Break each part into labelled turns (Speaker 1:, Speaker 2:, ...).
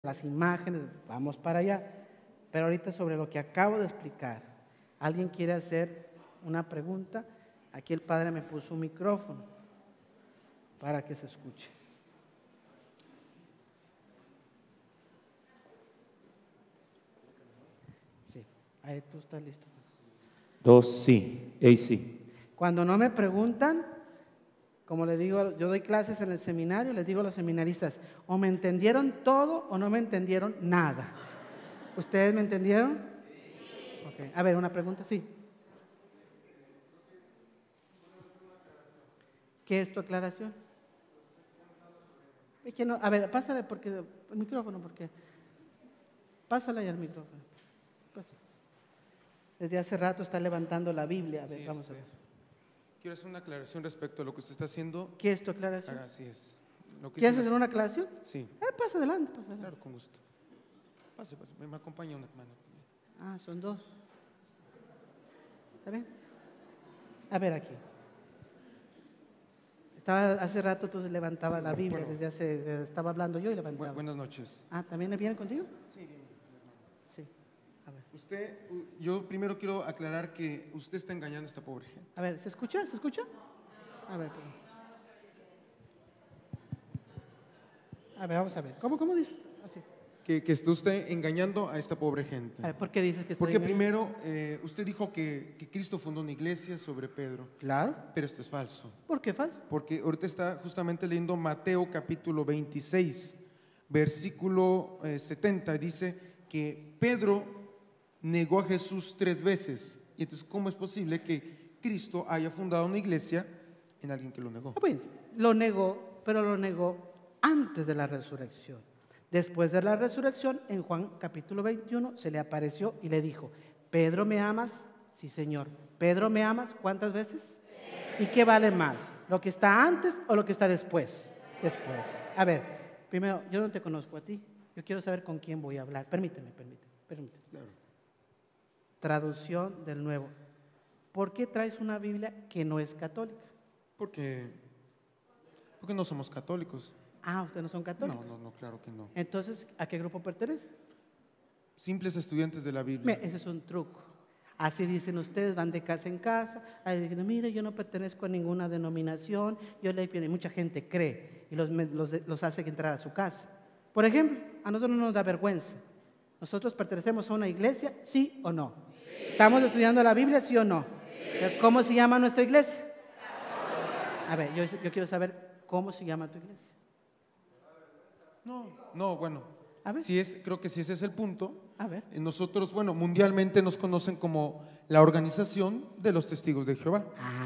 Speaker 1: las imágenes, vamos para allá. Pero ahorita sobre lo que acabo de explicar, ¿alguien quiere hacer una pregunta? Aquí el padre me puso un micrófono para que se escuche. Sí, ahí tú estás listo.
Speaker 2: Dos, sí. Sí.
Speaker 1: Cuando no me preguntan, como les digo, yo doy clases en el seminario, les digo a los seminaristas, o me entendieron todo o no me entendieron nada. ¿Ustedes me entendieron? Sí. Okay. A ver, una pregunta, sí. ¿Qué es tu aclaración? Es que no, a ver, pásale porque el micrófono, porque pásale ya el micrófono. Pásale. Desde hace rato está levantando la Biblia. A ver,
Speaker 3: sí,
Speaker 1: vamos a ver.
Speaker 3: Quiero hacer una aclaración respecto a lo que usted está haciendo.
Speaker 1: ¿Qué es tu aclaración?
Speaker 3: Así es.
Speaker 1: ¿Quieres hacer una aclaración?
Speaker 3: Sí.
Speaker 1: Pasa adelante, pasa adelante.
Speaker 3: Claro, con gusto. Pase. Me acompaña una hermana.
Speaker 1: Ah, son dos. ¿Está bien? A ver aquí. Hace rato tú levantabas la Biblia, bueno, estaba hablando yo y levantaba.
Speaker 3: Buenas noches.
Speaker 1: Ah, ¿también viene contigo?
Speaker 3: Sí.
Speaker 1: Sí. A ver.
Speaker 3: Yo primero quiero aclarar que usted está engañando a esta pobre gente.
Speaker 1: A ver, ¿se escucha? ¿Se escucha? A ver, vamos a ver. ¿Cómo dices? Así.
Speaker 3: Que está usted engañando a esta pobre gente.
Speaker 1: A ver, ¿por qué dices que
Speaker 3: Porque primero, usted dijo que Cristo fundó una iglesia sobre Pedro.
Speaker 1: Claro.
Speaker 3: Pero esto es falso.
Speaker 1: ¿Por qué falso?
Speaker 3: Porque ahorita está justamente leyendo Mateo capítulo 26, versículo 70. Dice que Pedro negó a Jesús 3 veces. Y entonces, ¿cómo es posible que Cristo haya fundado una iglesia en alguien que lo negó?
Speaker 1: Pues, lo negó, pero lo negó antes de la resurrección. Después de la resurrección, en Juan capítulo 21, se le apareció y le dijo, ¿Pedro me amas? Sí, Señor. ¿Pedro me amas? ¿Cuántas veces? ¿Y qué vale más? ¿Lo que está antes o lo que está después? Después. A ver, primero, yo no te conozco a ti. Yo quiero saber con quién voy a hablar. Permíteme.
Speaker 3: Claro.
Speaker 1: Traducción del Nuevo. ¿Por qué traes una Biblia que no es católica?
Speaker 3: Porque no somos católicos.
Speaker 1: Ah, ¿ustedes no son católicos?
Speaker 3: No, claro que no.
Speaker 1: Entonces, ¿a qué grupo pertenece?
Speaker 3: Simples estudiantes de la Biblia.
Speaker 1: Ese es un truco. Así dicen ustedes, van de casa en casa, ahí dicen, mire, yo no pertenezco a ninguna denominación, yo le pido, y mucha gente cree y los hace entrar a su casa. Por ejemplo, a nosotros no nos da vergüenza. ¿Nosotros pertenecemos a una iglesia, sí o no? Sí. ¿Estamos estudiando la Biblia, sí o no? Sí. ¿Cómo se llama nuestra iglesia? A ver, yo quiero saber cómo se llama tu iglesia.
Speaker 3: No, bueno,
Speaker 1: a ver.
Speaker 3: Creo que si ese es el punto.
Speaker 1: A ver.
Speaker 3: Nosotros, mundialmente nos conocen como la Organización de los Testigos de Jehová.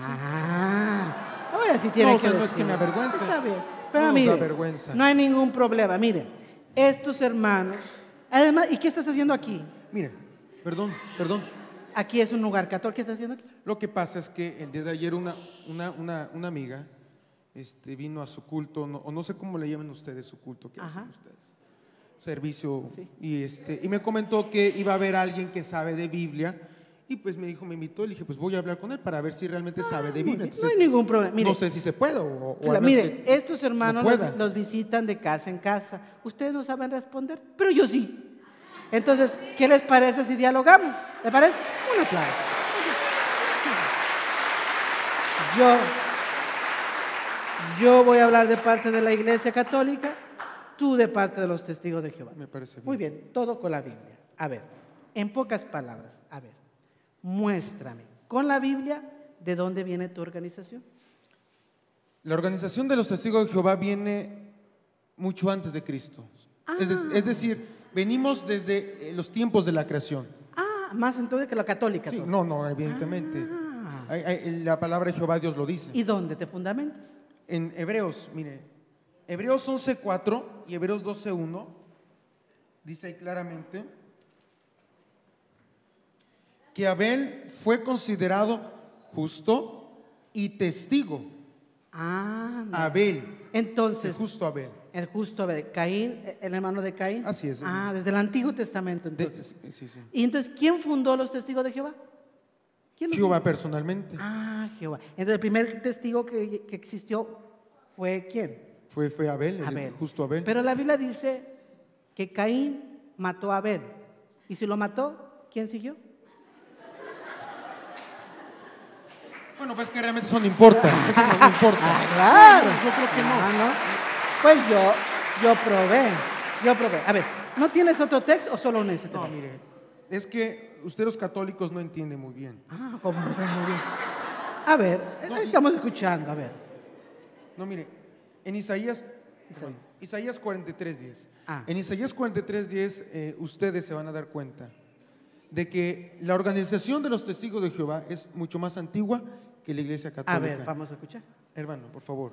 Speaker 1: Oye, si tiene que
Speaker 3: no es que me avergüence.
Speaker 1: Está bien, pero mire, no hay ningún problema. Mire, estos hermanos, además, ¿y qué estás haciendo aquí?
Speaker 3: Mire, perdón.
Speaker 1: Aquí es un lugar católico, ¿qué estás haciendo aquí?
Speaker 3: Lo que pasa es que el día de ayer una amiga vino a su culto, o no sé cómo le llaman ustedes su culto, ¿qué hacen ustedes? Servicio, sí. Y me comentó que iba a haber alguien que sabe de Biblia, y pues me invitó, y le dije, pues voy a hablar con él para ver si realmente sabe de Biblia. Entonces,
Speaker 1: no hay ningún problema. Mire,
Speaker 3: no sé si se puede o
Speaker 1: mire, estos hermanos los visitan de casa en casa. Ustedes no saben responder, pero yo sí. Entonces, ¿qué les parece si dialogamos? ¿Les parece? Un aplauso. Yo voy a hablar de parte de la Iglesia Católica, tú de parte de los Testigos de Jehová.
Speaker 3: Me parece bien.
Speaker 1: Muy bien, todo con la Biblia. A ver, en pocas palabras, muéstrame con la Biblia de dónde viene tu organización.
Speaker 3: La Organización de los Testigos de Jehová viene mucho antes de Cristo. Es decir, venimos desde los tiempos de la creación.
Speaker 1: Más entonces que la católica.
Speaker 3: Sí, no, evidentemente. La palabra de Jehová Dios lo dice.
Speaker 1: ¿Y dónde te fundamentas?
Speaker 3: En Hebreos, mire, Hebreos 11:4 y Hebreos 12:1 dice ahí claramente que Abel fue considerado justo y testigo. Abel.
Speaker 1: Entonces,
Speaker 3: el justo Abel.
Speaker 1: El justo Abel. Caín, el hermano de Caín.
Speaker 3: Así es.
Speaker 1: Desde el Antiguo Testamento entonces.
Speaker 3: Sí.
Speaker 1: ¿Y entonces quién fundó los testigos de Jehová?
Speaker 3: Jehová personalmente.
Speaker 1: Jehová. Entonces el primer testigo que existió fue ¿quién?
Speaker 3: Fue Abel, el justo Abel.
Speaker 1: Pero la Biblia dice que Caín mató a Abel. Y si lo mató, ¿quién siguió?
Speaker 3: Bueno, pues que realmente eso no importa. Eso no importa.
Speaker 1: Claro.
Speaker 3: Yo creo que no.
Speaker 1: ¿No? Pues yo probé. A ver, ¿no tienes otro texto o solo un ese texto?
Speaker 3: No, mire, es que ustedes los católicos no entienden muy bien.
Speaker 1: Como muy bien. A ver, estamos escuchando, a ver.
Speaker 3: No, mire, en Isaías 43:10.
Speaker 1: Ah.
Speaker 3: En Isaías 43:10 ustedes se van a dar cuenta de que la organización de los testigos de Jehová es mucho más antigua que la Iglesia Católica.
Speaker 1: A ver, vamos a escuchar.
Speaker 3: Hermano, por favor.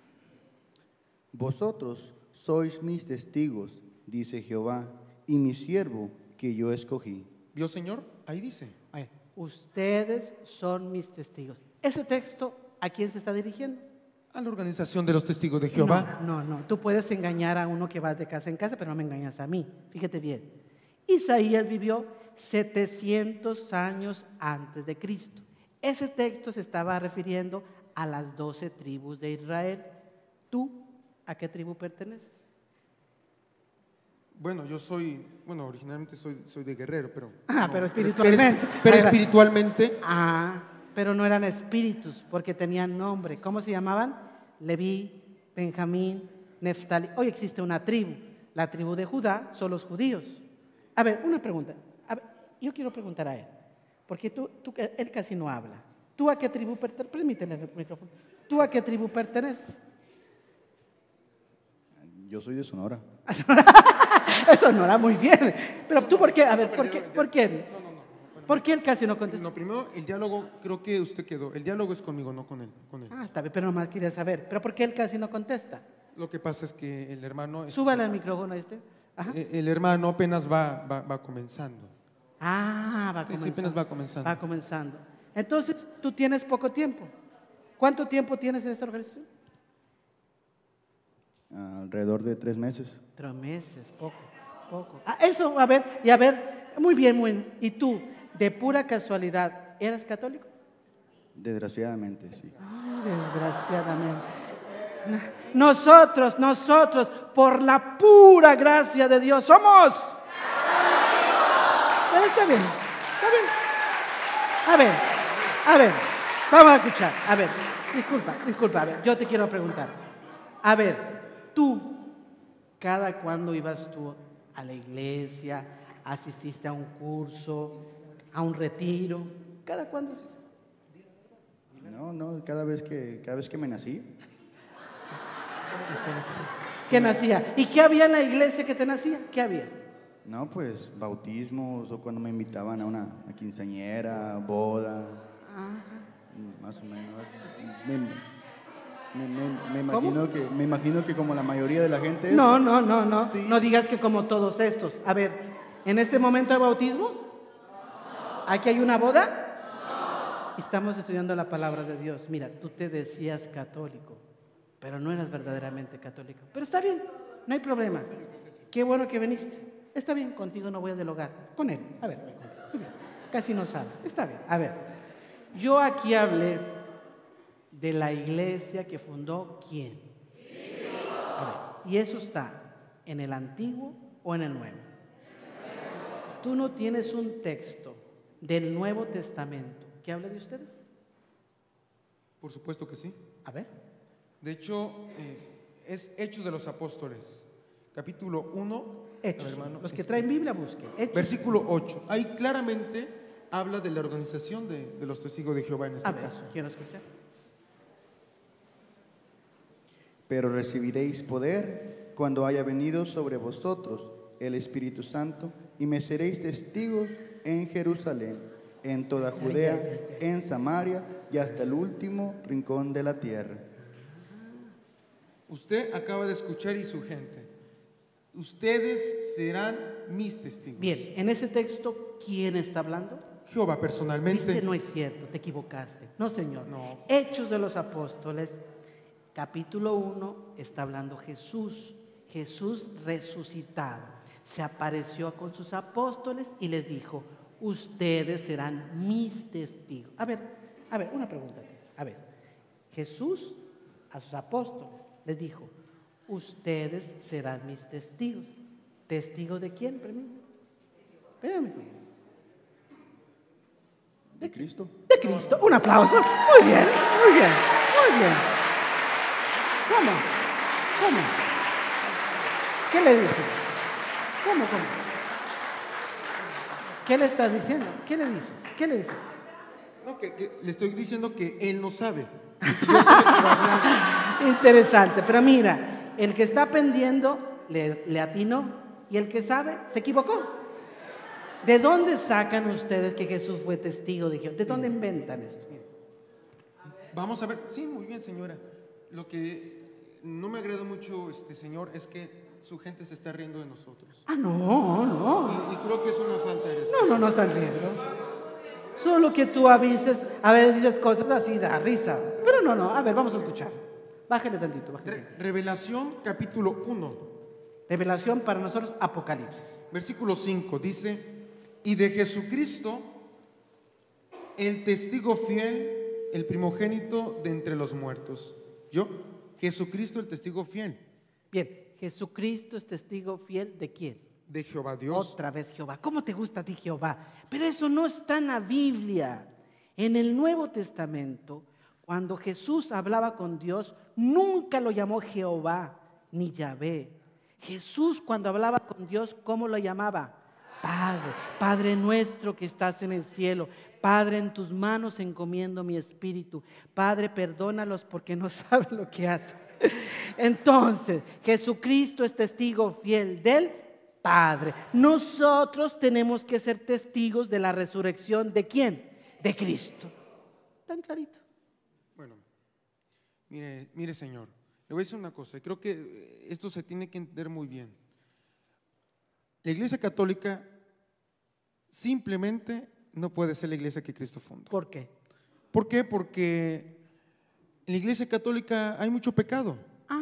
Speaker 4: Vosotros sois mis testigos, dice Jehová, y mi siervo que yo escogí.
Speaker 3: ¿Vio, Señor? Ahí dice.
Speaker 1: A ver, ustedes son mis testigos. ¿Ese texto a quién se está dirigiendo?
Speaker 3: A la organización de los testigos de Jehová.
Speaker 1: No. Tú puedes engañar a uno que va de casa en casa, pero no me engañas a mí. Fíjate bien. Isaías vivió 700 años antes de Cristo. Ese texto se estaba refiriendo a las 12 tribus de Israel. ¿Tú a qué tribu perteneces?
Speaker 3: Bueno, originalmente soy de Guerrero, pero...
Speaker 1: Pero espiritualmente.
Speaker 3: Pero espiritualmente...
Speaker 1: Pero no eran espíritus, porque tenían nombre. ¿Cómo se llamaban? Leví, Benjamín, Neftali. Hoy existe una tribu. La tribu de Judá son los judíos. A ver, una pregunta. Yo quiero preguntar a él, porque él casi no habla. ¿Tú a qué tribu perteneces? Permíteme el micrófono. ¿Tú a qué tribu perteneces?
Speaker 4: Yo soy de Sonora.
Speaker 1: Eso no era muy bien. Pero tú, ¿por qué? A ver, ¿por qué? ¿Por qué él casi no contesta?
Speaker 3: No, primero, el diálogo, creo que usted quedó. El diálogo es conmigo, no con él.
Speaker 1: Está bien, pero nomás quería saber. ¿Pero por qué él casi no contesta?
Speaker 3: Lo que pasa es que el hermano...
Speaker 1: Súbale al micrófono a este. Ajá.
Speaker 3: El hermano apenas va comenzando.
Speaker 1: Va comenzando.
Speaker 3: Sí, apenas va comenzando.
Speaker 1: Va comenzando. Entonces, tú tienes poco tiempo. ¿Cuánto tiempo tienes en esta organización?
Speaker 4: Alrededor de 3 meses.
Speaker 1: 3 meses, poco. Eso, a ver, muy bien. ¿Y tú, de pura casualidad, eras católico?
Speaker 4: Desgraciadamente, sí.
Speaker 1: Desgraciadamente. Nosotros, por la pura gracia de Dios, somos. Está bien. A ver, vamos a escuchar. A ver, disculpa, a ver, yo te quiero preguntar. A ver, tú, ¿cada cuándo ibas tú a la iglesia? ¿Asististe a un curso, a un retiro? ¿Cada cuándo?
Speaker 4: No, cada vez que me nací.
Speaker 1: ¿Qué nacía? ¿Y qué había en la iglesia que te nacía? ¿Qué había?
Speaker 4: No, pues bautismos o cuando me invitaban a una quinceañera, boda. Más o menos. Me imagino que como la mayoría de la gente...
Speaker 1: No.
Speaker 4: Sí.
Speaker 1: No digas que como todos estos. A ver, ¿en este momento hay bautismos? ¿Aquí hay una boda? Estamos estudiando la palabra de Dios. Mira, tú te decías católico, pero no eras verdaderamente católico. Pero está bien, no hay problema. Qué bueno que viniste. Está bien, contigo no voy a dialogar. Con él, a ver, muy bien. Casi no sabes. Está bien, a ver. Yo aquí hablé de la iglesia que fundó ¿quién? A ver, ¿y eso está en el Antiguo o en el Nuevo? ¿Tú no tienes un texto del Nuevo Testamento que hable de ustedes?
Speaker 3: Por supuesto que sí.
Speaker 1: A ver.
Speaker 3: De hecho, es Hechos de los Apóstoles, capítulo 1.
Speaker 1: Hechos.
Speaker 3: Hermano,
Speaker 1: Los que traen Biblia busquen. Hechos.
Speaker 3: Versículo 8. Ahí claramente habla de la organización de los testigos de Jehová en este caso.
Speaker 1: Quiero escuchar.
Speaker 4: Pero recibiréis poder cuando haya venido sobre vosotros el Espíritu Santo y me seréis testigos en Jerusalén, en toda Judea, en Samaria y hasta el último rincón de la tierra.
Speaker 3: Usted acaba de escuchar y su gente. Ustedes serán mis testigos.
Speaker 1: Bien, en ese texto, ¿quién está hablando?
Speaker 3: Jehová personalmente.
Speaker 1: Viste, no es cierto, te equivocaste. No, señor.
Speaker 3: No.
Speaker 1: Hechos de los Apóstoles, capítulo 1, está hablando Jesús. Jesús resucitado. Se apareció con sus apóstoles y les dijo, ustedes serán mis testigos. A ver, una pregunta. A ver, Jesús a sus apóstoles les dijo, ustedes serán mis testigos. ¿Testigo de quién? Espérame.
Speaker 4: ¿De Cristo?
Speaker 1: De Cristo. Un aplauso. Muy bien, muy bien, muy bien. ¿Cómo? ¿Qué le dice? ¿Cómo? ¿Qué le está diciendo? ¿Qué le dice?
Speaker 3: No, que le estoy diciendo que él no sabe. Yo sé que va a hablar.
Speaker 1: Interesante, pero mira, el que está aprendiendo le atinó y el que sabe se equivocó. ¿De dónde sacan ustedes que Jesús fue testigo de Jehová? ¿De dónde inventan esto?
Speaker 3: Vamos a ver. Sí, muy bien, señora. Lo que no me agrada mucho, señor, es que su gente se está riendo de nosotros.
Speaker 1: No.
Speaker 3: Y creo que es una falta de respeto.
Speaker 1: No están riendo. Solo que tú avises, a veces dices cosas así, da risa. Pero no, a ver, vamos a escuchar. Bájale tantito.
Speaker 3: Revelación capítulo 1.
Speaker 1: Revelación para nosotros, Apocalipsis.
Speaker 3: Versículo 5 dice, y de Jesucristo, el testigo fiel, el primogénito de entre los muertos. Jesucristo el testigo fiel.
Speaker 1: Bien, Jesucristo es testigo fiel ¿de quién?
Speaker 3: De Jehová Dios.
Speaker 1: Otra vez Jehová. ¿Cómo te gusta a ti Jehová? Pero eso no está en la Biblia. En el Nuevo Testamento, cuando Jesús hablaba con Dios, nunca lo llamó Jehová ni Yahvé. Jesús cuando hablaba con Dios, ¿cómo lo llamaba? Padre, Padre nuestro que estás en el cielo. Padre, en tus manos encomiendo mi espíritu. Padre, perdónalos porque no saben lo que hacen. Entonces, Jesucristo es testigo fiel del Padre. Nosotros tenemos que ser testigos de la resurrección ¿de quién? De Cristo. Tan clarito.
Speaker 3: Bueno, mire, señor, le voy a decir una cosa. Creo que esto se tiene que entender muy bien. La Iglesia Católica simplemente no puede ser la iglesia que Cristo fundó.
Speaker 1: ¿Por qué?
Speaker 3: ¿Por qué? Porque en la Iglesia Católica hay mucho pecado.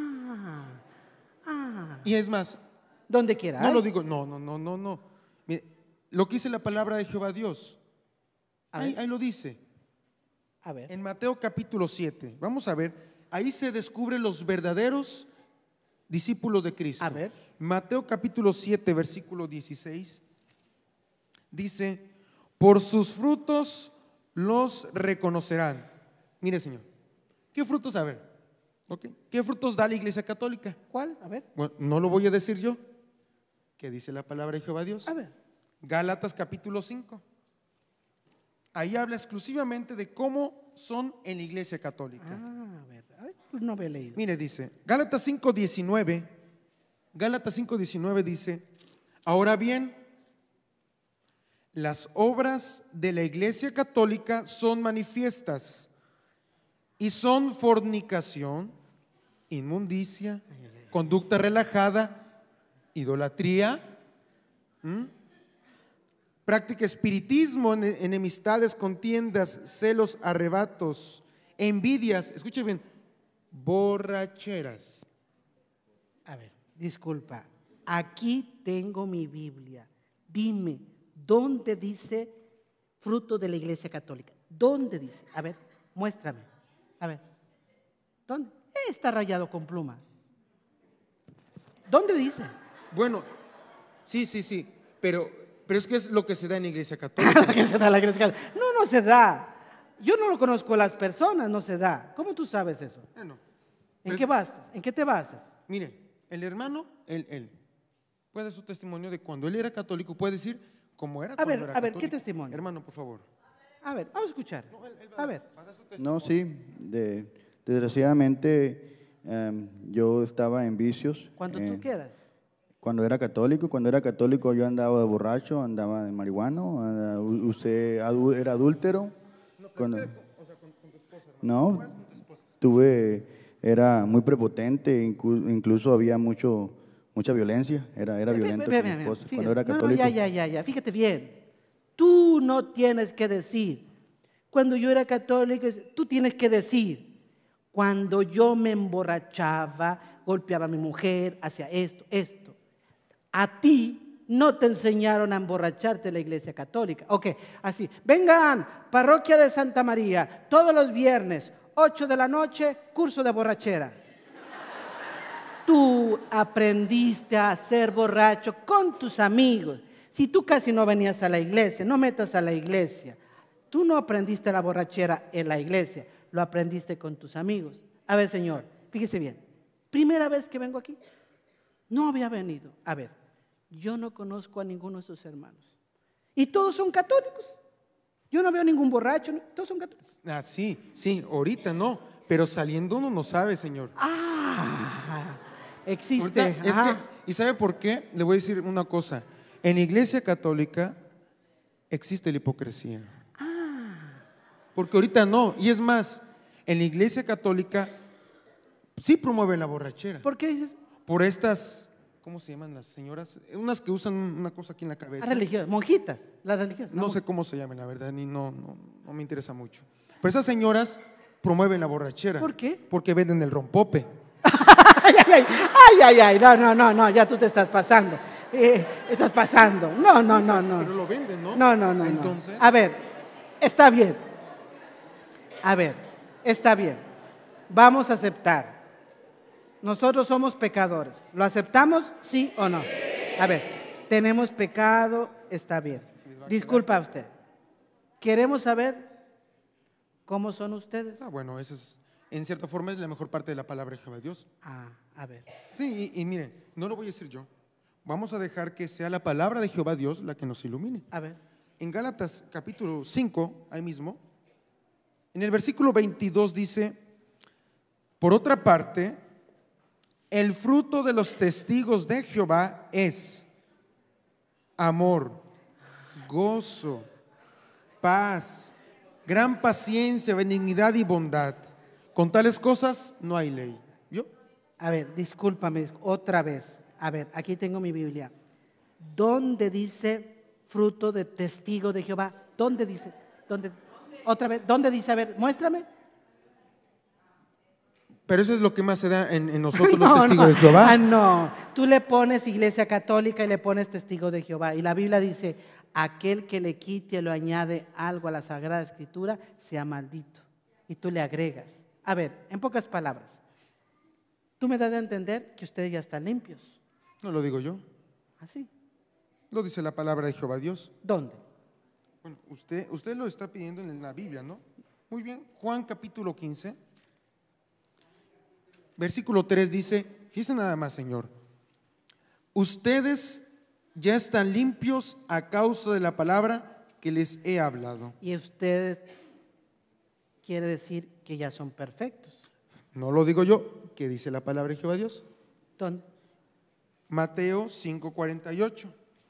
Speaker 3: Y es más,
Speaker 1: donde quiera.
Speaker 3: No lo digo, no. Mire, lo que dice la palabra de Jehová Dios, ahí lo dice.
Speaker 1: A ver.
Speaker 3: En Mateo capítulo 7, vamos a ver, ahí se descubren los verdaderos discípulos de Cristo.
Speaker 1: A ver.
Speaker 3: Mateo capítulo 7, versículo 16, dice, por sus frutos los reconocerán. Mire, Señor, ¿qué frutos? A ver. Okay. ¿Qué frutos da la Iglesia Católica?
Speaker 1: ¿Cuál? A ver.
Speaker 3: Bueno, no lo voy a decir yo. ¿Qué dice la palabra de Jehová Dios?
Speaker 1: A ver.
Speaker 3: Gálatas capítulo 5. Ahí habla exclusivamente de cómo son en la Iglesia Católica.
Speaker 1: A ver, no había leído.
Speaker 3: Mire, dice, Gálatas 5:19 dice, ahora bien, las obras de la Iglesia Católica son manifiestas y son fornicación, inmundicia, conducta relajada, idolatría, práctica espiritismo, enemistades, contiendas, celos, arrebatos, envidias, escuche bien, borracheras.
Speaker 1: A ver, disculpa, aquí tengo mi Biblia. Dime, ¿dónde dice fruto de la Iglesia Católica? ¿Dónde dice? A ver, muéstrame. A ver, ¿dónde? Está rayado con pluma. ¿Dónde dice?
Speaker 3: Bueno, sí, pero es que es lo que se da en la Iglesia Católica.
Speaker 1: ¿Qué se da en la Iglesia Católica? No se da. Yo no lo conozco a las personas, no se da. ¿Cómo tú sabes eso?
Speaker 3: Bueno,
Speaker 1: ¿En qué basas? ¿En qué te basas?
Speaker 3: Mire, el hermano, él puede dar su testimonio de cuando él era católico, puede decir cómo era cuando era católico.
Speaker 1: A ver, ¿qué testimonio?
Speaker 3: Hermano, por favor.
Speaker 1: A ver, vamos a escuchar. A ver.
Speaker 4: No, sí, desgraciadamente yo estaba en vicios.
Speaker 1: Cuando tú quieras.
Speaker 4: Cuando era católico yo andaba de borracho, andaba de marihuano, usted era adúltero. Cuando, no, era muy prepotente, incluso había mucha violencia, era violento con mi esposa cuando era católico.
Speaker 1: Ya, fíjate bien. Tú no tienes que decir, cuando yo era católico, tú tienes que decir, cuando yo me emborrachaba, golpeaba a mi mujer, hacía esto. A ti no te enseñaron a emborracharte en la Iglesia Católica. Ok, así, vengan, parroquia de Santa María, todos los viernes, 8 de la noche, curso de borrachera. Tú aprendiste a ser borracho con tus amigos. Si tú casi no venías a la iglesia, no metas a la iglesia. Tú no aprendiste la borrachera en la iglesia, lo aprendiste con tus amigos. A ver, señor, fíjese bien. Primera vez que vengo aquí, no había venido. A ver, yo no conozco a ninguno de sus hermanos. Y todos son católicos. Yo no veo ningún borracho, ¿no? Todos son católicos.
Speaker 3: Ah, sí, ahorita no, pero saliendo uno no sabe, señor.
Speaker 1: Existe.
Speaker 3: Ahorita, ¿y sabe por qué? Le voy a decir una cosa. En la iglesia católica existe la hipocresía. Porque ahorita no. Y es más, en la iglesia católica sí promueven la borrachera.
Speaker 1: ¿Por qué dices?
Speaker 3: Por estas, ¿cómo se llaman las señoras? Unas que usan una cosa aquí en la cabeza.
Speaker 1: Religiosas, monjitas, las religiosas.
Speaker 3: No sé cómo se llaman, la verdad, ni no me interesa mucho. Pero esas señoras promueven la borrachera.
Speaker 1: ¿Por qué?
Speaker 3: Porque venden el rompope.
Speaker 1: Ay, no, ya tú te estás pasando. Estás pasando. No.
Speaker 3: Pero lo venden, ¿no?
Speaker 1: No.
Speaker 3: Entonces,
Speaker 1: A ver, está bien. Vamos a aceptar. Nosotros somos pecadores. ¿Lo aceptamos, sí o no? A ver, tenemos pecado, está bien. Disculpa usted. Queremos saber cómo son ustedes.
Speaker 3: Bueno, eso es, en cierta forma es la mejor parte de la palabra de Jehová Dios.
Speaker 1: A ver.
Speaker 3: Sí, y mire, no lo voy a decir yo. Vamos a dejar que sea la palabra de Jehová Dios la que nos ilumine.
Speaker 1: A ver.
Speaker 3: En Gálatas capítulo 5, ahí mismo, en el versículo 22 dice, por otra parte, el fruto de los testigos de Jehová es amor, gozo, paz, gran paciencia, benignidad y bondad. Con tales cosas no hay ley. ¿Yo?
Speaker 1: A ver, discúlpame otra vez. A ver, aquí tengo mi Biblia. ¿Dónde dice fruto de testigo de Jehová? ¿Dónde dice? ¿Dónde? Otra vez, ¿dónde dice? A ver, muéstrame.
Speaker 3: Pero eso es lo que más se da en nosotros los testigos de Jehová.
Speaker 1: No, tú le pones iglesia católica y le pones testigo de Jehová. Y la Biblia dice, aquel que le quite o le añade algo a la Sagrada Escritura, sea maldito. Y tú le agregas. A ver, en pocas palabras, tú me das a entender que ustedes ya están limpios.
Speaker 3: No lo digo yo.
Speaker 1: ¿Así?
Speaker 3: Lo dice la palabra de Jehová Dios.
Speaker 1: ¿Dónde?
Speaker 3: Bueno, usted lo está pidiendo en la Biblia, ¿no? Muy bien, Juan capítulo 15, versículo 3 dice nada más, Señor, ustedes ya están limpios a causa de la palabra que les he hablado.
Speaker 1: Y ustedes quiere decir que ya son perfectos.
Speaker 3: No lo digo yo, ¿qué dice la palabra de Jehová Dios?
Speaker 1: ¿Dónde?
Speaker 3: Mateo 5:48.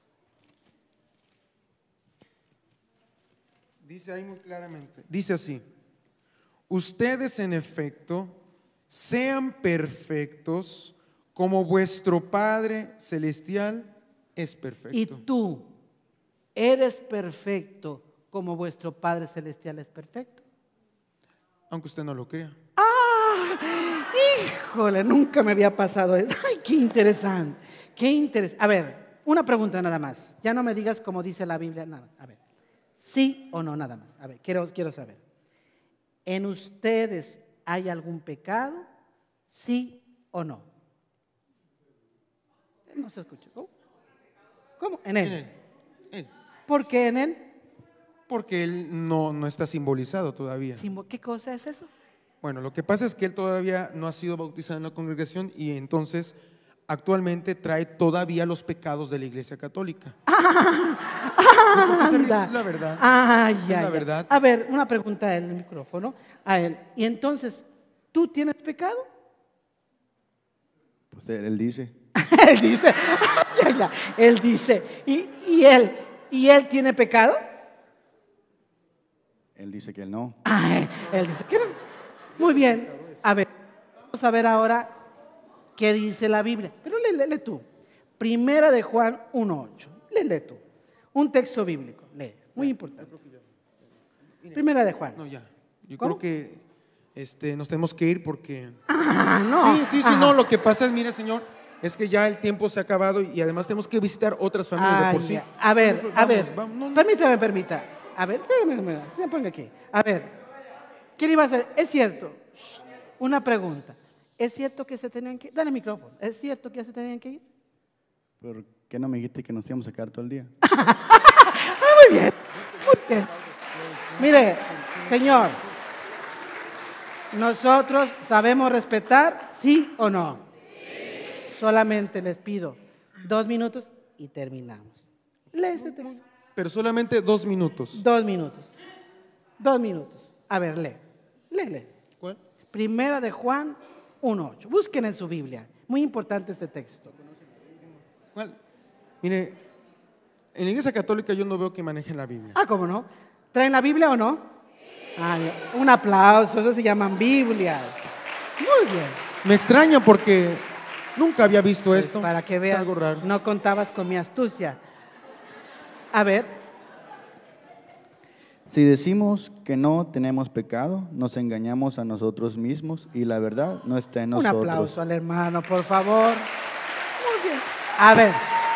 Speaker 3: Dice ahí muy claramente, dice así, ustedes en efecto sean perfectos como vuestro Padre Celestial es perfecto.
Speaker 1: Y tú eres perfecto como vuestro Padre Celestial es perfecto.
Speaker 3: Aunque usted no lo crea.
Speaker 1: Híjole, nunca me había pasado eso. Ay, qué interesante, qué interesante. A ver, una pregunta nada más. Ya no me digas como dice la Biblia, nada. A ver, ¿sí o no nada más? A ver, quiero saber. ¿En ustedes hay algún pecado? ¿Sí o no? No se escucha. ¿Cómo? En él.
Speaker 3: Él.
Speaker 1: ¿Por qué en él?
Speaker 3: Porque él no está simbolizado todavía.
Speaker 1: ¿Qué cosa es eso?
Speaker 3: Bueno, lo que pasa es que él todavía no ha sido bautizado en la congregación y entonces actualmente trae todavía los pecados de la Iglesia Católica.
Speaker 1: Anda.
Speaker 3: La verdad.
Speaker 1: La
Speaker 3: verdad.
Speaker 1: A ver, una pregunta a él, el micrófono, a él. Y entonces, ¿tú tienes pecado?
Speaker 4: Pues él dice.
Speaker 1: Él dice, él dice. ¿Y él tiene pecado?
Speaker 4: Él dice que él no.
Speaker 1: Él dice que no. Muy bien. A ver, vamos a ver ahora qué dice la Biblia. Pero lee tú. Primera de Juan 1:8. Lee tú. Un texto bíblico. Lee. Muy importante. Primera de Juan.
Speaker 3: No, ya. Yo
Speaker 1: ¿Cómo?
Speaker 3: creo que nos tenemos que ir porque...
Speaker 1: No.
Speaker 3: Sí, no, lo que pasa es, mire, señor, es que ya el tiempo se ha acabado y además tenemos que visitar otras familias de por sí.
Speaker 1: Ya. A ver.
Speaker 3: Vamos.
Speaker 1: Permítame. A ver, espérame, se ponga aquí. A ver, ¿qué le iba a hacer? Es cierto, una pregunta. ¿Es cierto que se tenían que ir? Dale el micrófono. ¿Es cierto que ya se tenían que ir?
Speaker 4: ¿Por qué no me dijiste que nos íbamos a quedar todo el día?
Speaker 1: Muy bien, muy bien. Mire, señor, ¿nosotros sabemos respetar, sí o no? Sí. Solamente les pido 2 minutos y terminamos. Lee este texto.
Speaker 3: Pero solamente 2 minutos.
Speaker 1: 2 minutos. 2 minutos. A ver, lee. Lee.
Speaker 3: ¿Cuál?
Speaker 1: Primera de Juan 1:8. Busquen en su Biblia. Muy importante este texto.
Speaker 3: ¿Cuál? Mire, en la Iglesia Católica yo no veo que manejen la Biblia.
Speaker 1: Ah, ¿cómo no? ¿Traen la Biblia o no? Ah, un aplauso, eso se llaman Biblias. Muy bien.
Speaker 3: Me extraña porque nunca había visto
Speaker 1: Pues
Speaker 3: esto.
Speaker 1: para que
Speaker 3: Es
Speaker 1: veas,
Speaker 3: algo raro.
Speaker 1: no contabas con mi astucia. A ver,
Speaker 4: Si decimos que no tenemos pecado, nos engañamos a nosotros mismos y la verdad no está en
Speaker 1: un
Speaker 4: nosotros.
Speaker 1: aplauso al hermano, por favor. Muy bien. A ver,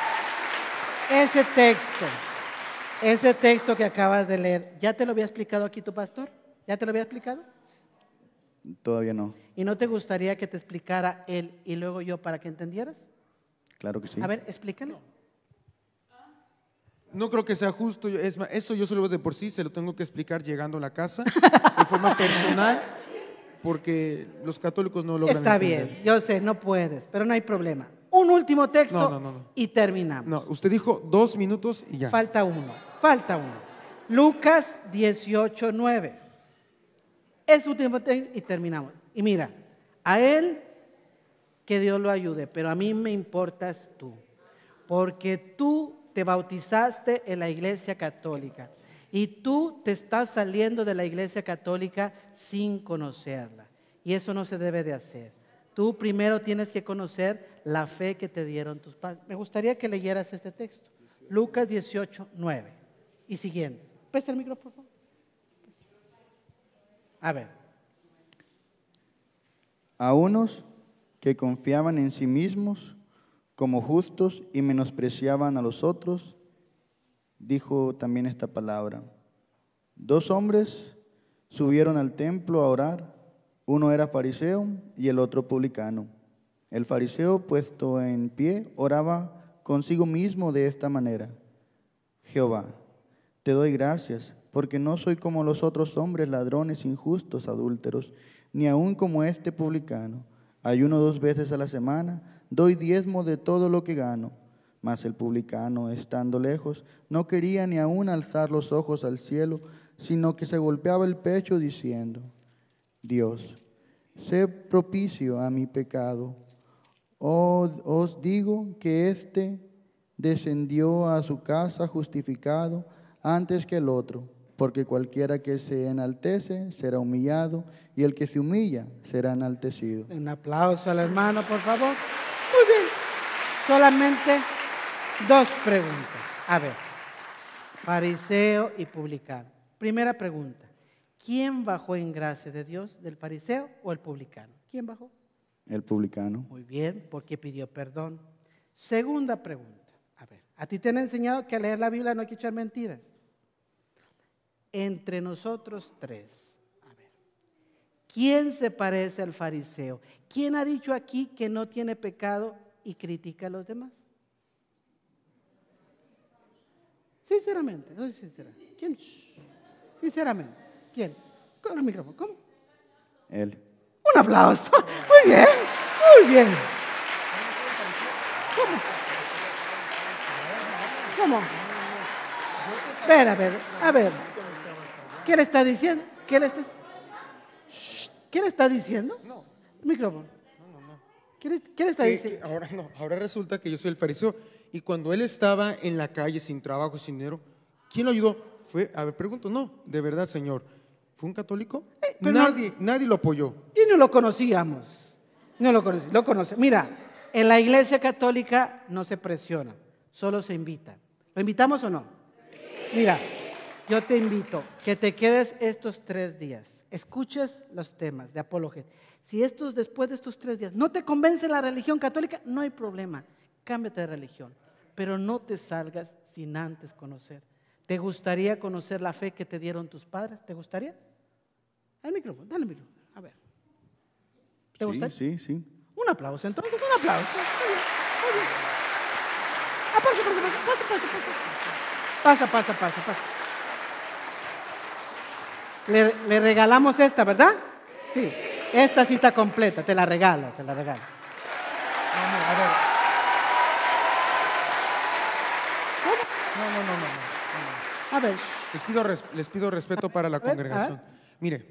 Speaker 1: ese texto que acabas de leer, ¿ya te lo había explicado aquí tu pastor? ¿Ya te lo había explicado?
Speaker 4: Todavía no.
Speaker 1: ¿Y no te gustaría que te explicara él y luego yo para que entendieras?
Speaker 4: Claro que sí.
Speaker 1: A ver, explícale.
Speaker 3: No creo que sea justo. Es más, eso yo solo de por sí se lo tengo que explicar llegando a la casa de forma personal, porque los católicos no logran
Speaker 1: Está
Speaker 3: entender.
Speaker 1: bien, yo sé, no puedes, pero no hay problema. Un último texto
Speaker 3: No.
Speaker 1: y terminamos.
Speaker 3: No, usted dijo 2 minutos y ya.
Speaker 1: Falta uno. Lucas 18:9. Es último texto y terminamos. Y mira, a él que Dios lo ayude, pero a mí me importas tú, porque tú te bautizaste en la Iglesia Católica y tú te estás saliendo de la Iglesia Católica sin conocerla. Y eso no se debe de hacer. Tú primero tienes que conocer la fe que te dieron tus padres. Me gustaría que leyeras este texto. Lucas 18:9 y siguiente. Presta el micrófono, por favor. A ver.
Speaker 4: A unos que confiaban en sí mismos como justos y menospreciaban a los otros, dijo también esta palabra. 2 hombres subieron al templo a orar, uno era fariseo y el otro publicano. El fariseo, puesto en pie, oraba consigo mismo de esta manera: Jehová, te doy gracias, porque no soy como los otros hombres, ladrones, injustos, adúlteros, ni aun como este publicano. Ayuno 2 veces a la semana, doy diezmo de todo lo que gano. Mas el publicano, estando lejos, no quería ni aun alzar los ojos al cielo, sino que se golpeaba el pecho diciendo: Dios, sé propicio a mi pecado. Os digo que éste descendió a su casa justificado antes que el otro, porque cualquiera que se enaltece será humillado, y el que se humilla será enaltecido.
Speaker 1: Un aplauso al hermano, por favor. Muy bien. Solamente 2 preguntas. A ver, fariseo y publicano. Primera pregunta. ¿Quién bajó en gracia de Dios, del fariseo o el publicano? ¿Quién bajó?
Speaker 4: El publicano.
Speaker 1: Muy bien, porque pidió perdón. Segunda pregunta. A ver, a ti te han enseñado que al leer la Biblia no hay que echar mentiras. Entre nosotros 3, a ver, ¿quién se parece al fariseo? ¿Quién ha dicho aquí que no tiene pecado y critica a los demás? Sinceramente, no sé sinceramente. ¿Quién? Sinceramente, ¿quién? Con el micrófono, ¿cómo?
Speaker 4: Él.
Speaker 1: Un aplauso. Muy bien, muy bien. ¿Cómo? A ver. ¿Qué le está diciendo? ¿Qué le está diciendo?
Speaker 3: No.
Speaker 1: Micrófono. ¿Qué le está diciendo?
Speaker 3: Ahora resulta que yo soy el fariseo. Y cuando él estaba en la calle sin trabajo, sin dinero, ¿quién lo ayudó? Pregunto, no, de verdad, señor, ¿fue un católico? Nadie lo apoyó.
Speaker 1: Y no lo conocíamos. No lo conocí. Lo conoce. Mira, en la Iglesia Católica no se presiona, solo se invita. ¿Lo invitamos o no? Mira, yo te invito que te quedes estos 3 días, escuches los temas de apologética. Si después de estos 3 días no te convence la religión católica, no hay problema, cámbiate de religión, pero no te salgas sin antes conocer. ¿Te gustaría conocer la fe que te dieron tus padres? ¿Te gustaría? Dale el micrófono, a ver. ¿Te gusta?
Speaker 4: Sí, sí.
Speaker 1: Un aplauso, entonces, un aplauso. Muy bien, muy bien. Ah, pasa. Le regalamos esta, ¿verdad? Sí. Esta sí está completa, te la regalo. A ver. No. A ver.
Speaker 3: Les pido respeto para la congregación. Mire,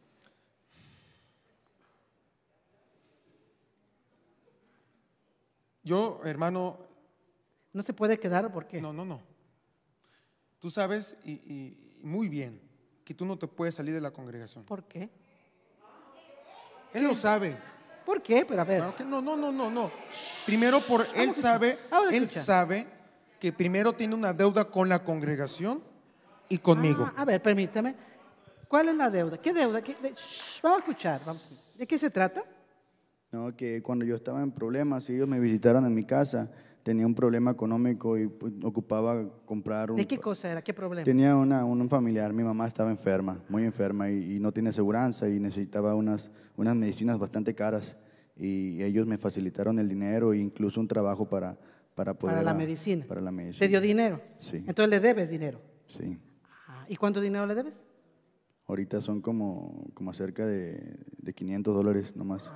Speaker 3: yo, hermano.
Speaker 1: ¿No se puede quedar? ¿Por qué?
Speaker 3: No. Tú sabes y muy bien que tú no te puedes salir de la congregación.
Speaker 1: ¿Por qué?
Speaker 3: Él lo sabe.
Speaker 1: ¿Por qué? Pero a ver.
Speaker 3: Claro que no. Primero él sabe que primero tiene una deuda con la congregación y conmigo.
Speaker 1: A ver, permítame. ¿Cuál es la deuda? ¿Qué deuda? Vamos a escuchar. ¿De qué se trata?
Speaker 4: No, que cuando yo estaba en problemas, ellos me visitaron en mi casa, tenía un problema económico y pues, ocupaba comprar un...
Speaker 1: ¿De qué cosa era? ¿Qué problema?
Speaker 4: Tenía un familiar, mi mamá estaba enferma, muy enferma y no tiene aseguranza y necesitaba unas medicinas bastante caras y ellos me facilitaron el dinero e incluso un trabajo para poder...
Speaker 1: Para la medicina.
Speaker 4: Para la medicina.
Speaker 1: ¿Te dio dinero?
Speaker 4: Sí.
Speaker 1: Entonces le debes dinero.
Speaker 4: Sí.
Speaker 1: ¿Y cuánto dinero le debes?
Speaker 4: Ahorita son como cerca de $500 nomás.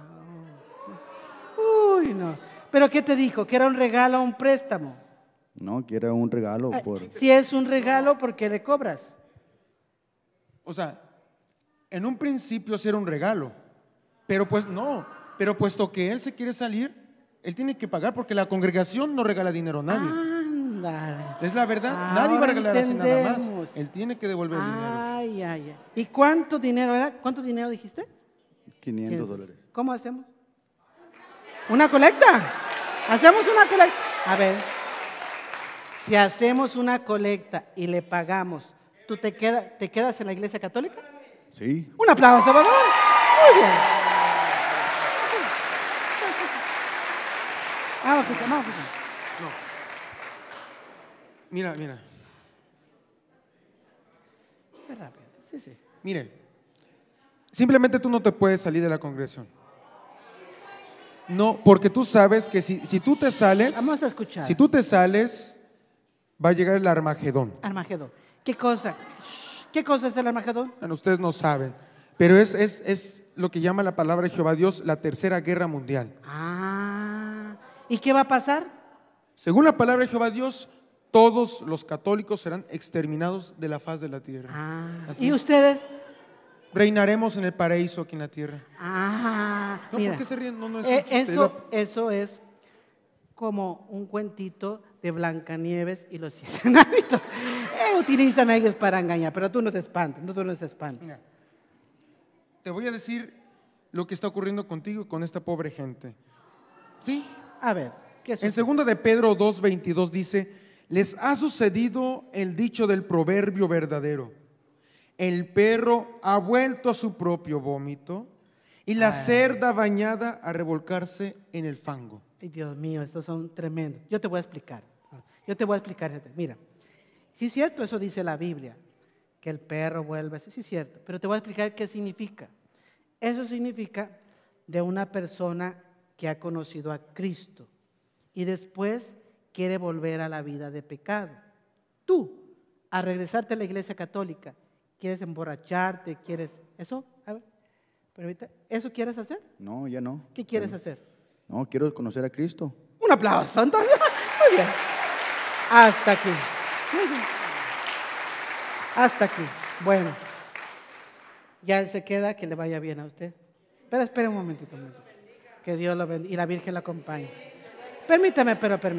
Speaker 1: Uy, no. ¿Pero qué te dijo? ¿Que era un regalo o un préstamo?
Speaker 4: No, que era un regalo
Speaker 1: Si es un regalo, ¿por qué le cobras?
Speaker 3: O sea, en un principio sí era un regalo, pero pues no. Pero puesto que él se quiere salir, él tiene que pagar porque la congregación no regala dinero a nadie.
Speaker 1: Ándale.
Speaker 3: Es la verdad,
Speaker 1: Ahora
Speaker 3: nadie va a regalar así nada más.
Speaker 1: entendemos.
Speaker 3: Él tiene que devolver el dinero.
Speaker 1: Ay. ¿Y cuánto dinero era? ¿Cuánto dinero dijiste?
Speaker 4: $500.
Speaker 1: ¿Cómo hacemos? ¿Una colecta? ¿Hacemos una colecta? A ver, si hacemos una colecta y le pagamos, ¿tú te quedas en la iglesia católica?
Speaker 4: Sí.
Speaker 1: Un aplauso, por favor. Muy bien. Vamos a escuchar.
Speaker 3: No. Mira.
Speaker 1: Qué rápido. Sí.
Speaker 3: Mire, simplemente tú no te puedes salir de la congregación. No, porque tú sabes que si tú te sales,
Speaker 1: Vamos a escuchar.
Speaker 3: si tú te sales, va a llegar el Armagedón.
Speaker 1: Armagedón. ¿Qué cosa? ¿Qué cosa es el Armagedón?
Speaker 3: Bueno, ustedes no saben, pero es lo que llama la palabra de Jehová Dios la tercera guerra mundial.
Speaker 1: ¿Y qué va a pasar?
Speaker 3: Según la palabra de Jehová Dios, todos los católicos serán exterminados de la faz de la tierra. Así
Speaker 1: ¿Y
Speaker 3: es.
Speaker 1: ustedes?
Speaker 3: Reinaremos en el paraíso aquí en la tierra. No,
Speaker 1: Mira,
Speaker 3: ¿por qué se ríen? No,
Speaker 1: eso es como un cuentito de Blancanieves y los 7 enanitos. Utilizan a ellos para engañar, pero tú no te espantes,
Speaker 3: Mira, te voy a decir lo que está ocurriendo contigo y con esta pobre gente. ¿Sí?
Speaker 1: A ver, ¿qué
Speaker 3: En
Speaker 1: sucede?
Speaker 3: 2 de Pedro 2:22 dice, les ha sucedido el dicho del proverbio verdadero. El perro ha vuelto a su propio vómito y la cerda bañada a revolcarse en el fango.
Speaker 1: Ay, Dios mío, estos son tremendos. Yo te voy a explicar. Mira, sí es cierto, eso dice la Biblia, que el perro vuelve, sí es cierto, pero te voy a explicar qué significa. Eso significa de una persona que ha conocido a Cristo y después quiere volver a la vida de pecado. Tú, al regresarte a la iglesia católica, ¿quieres emborracharte? ¿Eso? A ver, permítame. ¿Eso quieres hacer?
Speaker 4: No, ya no.
Speaker 1: ¿Qué quieres hacer?
Speaker 4: No, quiero conocer a Cristo.
Speaker 1: Un aplauso, entonces. Muy bien. Hasta aquí. Muy bien. Hasta aquí. Bueno, ya él se queda, que le vaya bien a usted. Pero espere un momentito. Que Dios lo bendiga y la Virgen la acompañe. Permítame.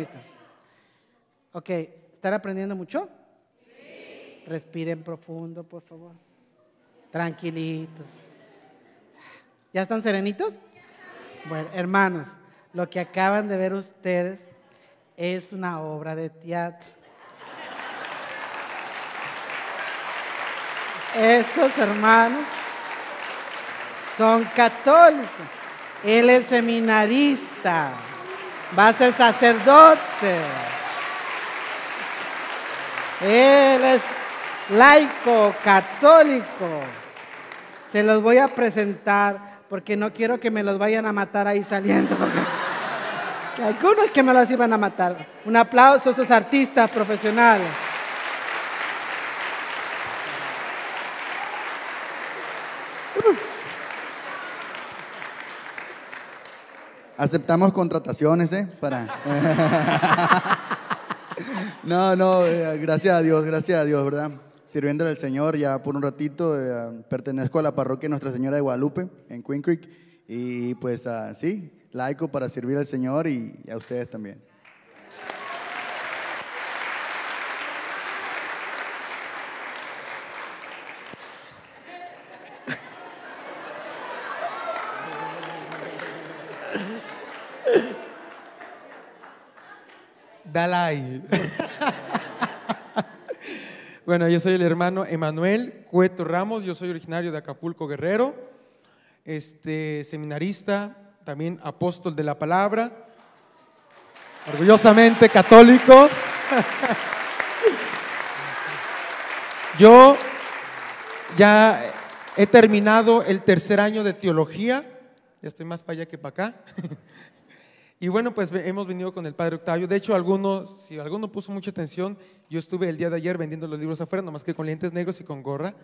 Speaker 1: Ok, ¿están aprendiendo mucho? Sí. Respiren profundo, por favor. Tranquilitos. ¿Ya están serenitos? Bueno, hermanos, lo que acaban de ver ustedes es una obra de teatro. Estos hermanos son católicos. Él es seminarista, va a ser sacerdote. Él es laico, católico. Se los voy a presentar porque no quiero que me los vayan a matar ahí saliendo. Porque hay algunos que me los iban a matar. Un aplauso a esos artistas profesionales.
Speaker 4: Aceptamos contrataciones, para... No, gracias a Dios, ¿verdad? Sirviéndole al Señor ya por un ratito. Pertenezco a la parroquia Nuestra Señora de Guadalupe en Queen Creek. Y pues sí, laico para servir al Señor y a ustedes también.
Speaker 3: Dalai. Bueno, yo soy el hermano Emanuel Cueto Ramos, yo soy originario de Acapulco, Guerrero, seminarista, también apóstol de la palabra, orgullosamente católico. Yo ya he terminado el tercer año de teología, ya estoy más para allá que para acá. Y bueno, pues hemos venido con el Padre Octavio. De hecho, si alguno puso mucha atención, yo estuve el día de ayer vendiendo los libros afuera, nomás que con lentes negros y con gorra.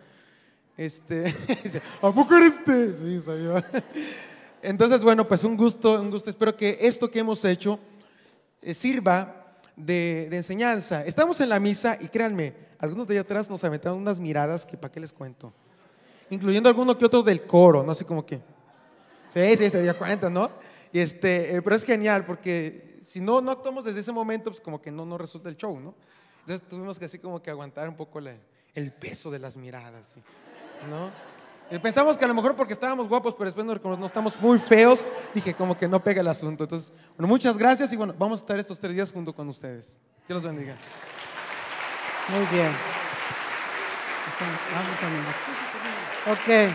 Speaker 3: ¿A poco eres este? Sí, soy yo. Entonces, bueno, pues un gusto. Espero que esto que hemos hecho sirva de enseñanza. Estamos en la misa y créanme, algunos de allá atrás nos aventaron unas miradas que para qué les cuento. Incluyendo alguno que otro del coro, no sé cómo que. Sí, se dio cuenta, ¿no? Pero es genial porque si no actuamos desde ese momento, pues como que no resulta el show, ¿no? Entonces tuvimos que así como que aguantar un poco el peso de las miradas, ¿no? Y pensamos que a lo mejor porque estábamos guapos, pero después como no estamos muy feos, dije como que no pega el asunto. Entonces, bueno, muchas gracias y bueno, vamos a estar estos 3 días junto con ustedes. Dios los bendiga.
Speaker 1: Muy bien. Ok.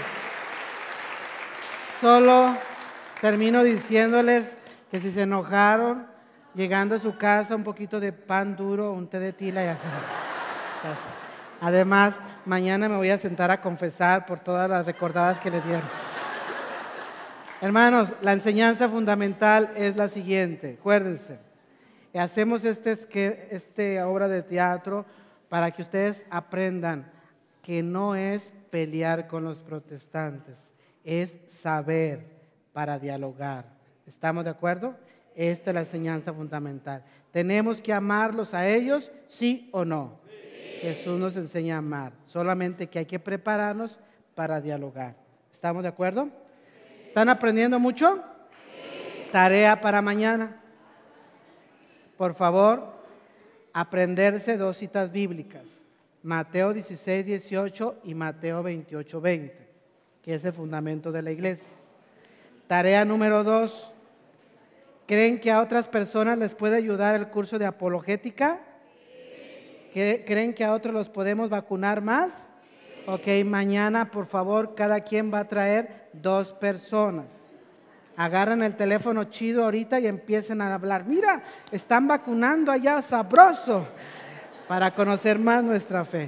Speaker 1: Solo termino diciéndoles que si se enojaron, llegando a su casa, un poquito de pan duro, un té de tila y así. Además, mañana me voy a sentar a confesar por todas las recordadas que le dieron. Hermanos, la enseñanza fundamental es la siguiente. Acuérdense, hacemos esta obra de teatro para que ustedes aprendan que no es pelear con los protestantes, es saber para dialogar. ¿Estamos de acuerdo? Esta es la enseñanza fundamental. ¿Tenemos que amarlos a ellos, sí o no? Sí. Jesús nos enseña a amar, solamente que hay que prepararnos para dialogar. ¿Estamos de acuerdo? ¿Están aprendiendo mucho? Sí. Tarea para mañana. Por favor, aprenderse 2 citas bíblicas. Mateo 16:18 y Mateo 28:20, que es el fundamento de la iglesia. Tarea número 2. ¿Creen que a otras personas les puede ayudar el curso de apologética? ¿Creen que a otros los podemos vacunar más? Ok, mañana por favor cada quien va a traer 2 personas. Agarran el teléfono chido ahorita y empiecen a hablar. Mira, están vacunando allá, sabroso, para conocer más nuestra fe.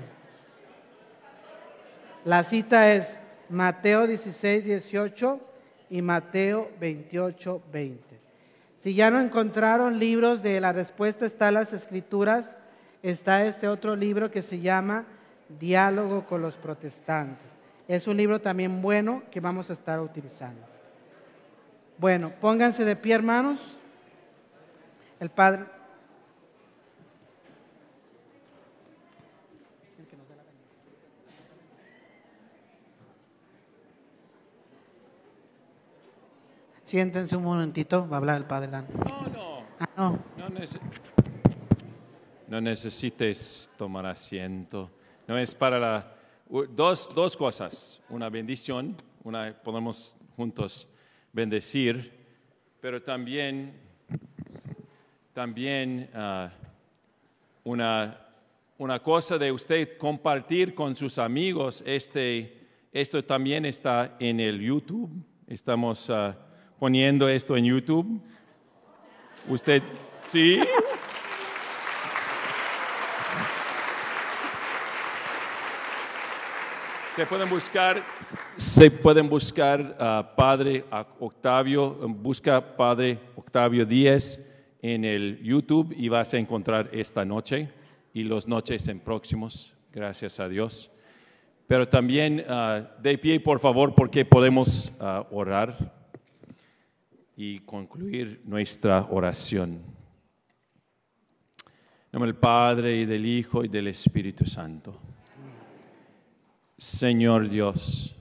Speaker 1: La cita es Mateo 16:18 y Mateo 28:20. Si ya no encontraron libros de la respuesta está en las Escrituras, está este otro libro que se llama Diálogo con los protestantes. Es un libro también bueno que vamos a estar utilizando. Bueno, pónganse de pie, hermanos. El Padre. Siéntense un momentito, va a hablar el Padre Dan.
Speaker 2: No necesites tomar asiento. No es para dos cosas. Una bendición, podemos juntos bendecir, pero también una cosa de usted compartir con sus amigos. Esto también está en el YouTube. Estamos poniendo esto en YouTube. ¿Usted sí? Se pueden buscar Padre Octavio, busca Padre Octavio Díaz en el YouTube y vas a encontrar esta noche y las noches en próximos, gracias a Dios. Pero también de pie, por favor, porque podemos orar y concluir nuestra oración. En nombre del Padre, y del Hijo, y del Espíritu Santo. Señor Dios,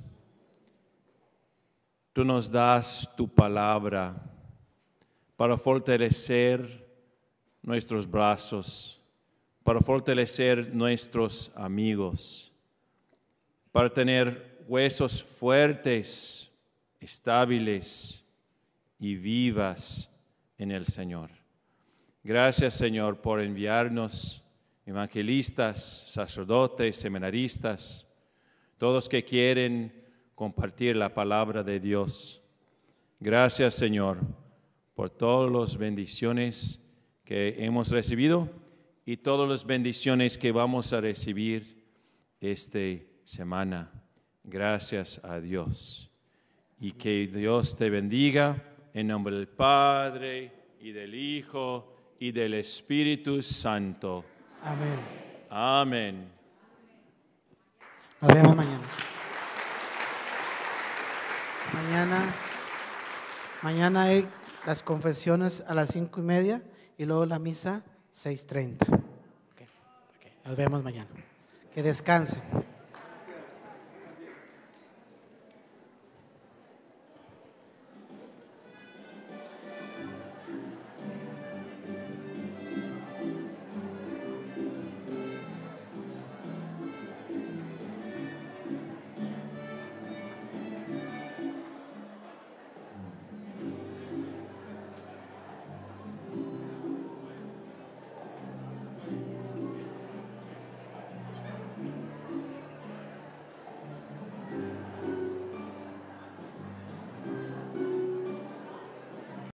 Speaker 2: tú nos das tu palabra para fortalecer nuestros brazos, para fortalecer nuestros amigos, para tener huesos fuertes, estables y vivas en el Señor. Gracias, Señor, por enviarnos evangelistas, sacerdotes, seminaristas, todos que quieren compartir la palabra de Dios. Gracias, Señor, por todas las bendiciones que hemos recibido y todas las bendiciones que vamos a recibir esta semana. Gracias a Dios. Y que Dios te bendiga en nombre del Padre y del Hijo y del Espíritu Santo.
Speaker 1: Amén.
Speaker 2: Amén.
Speaker 1: Nos vemos mañana. Mañana hay las confesiones a las 5:30 y luego la misa 6:30. Nos vemos mañana. Que descansen.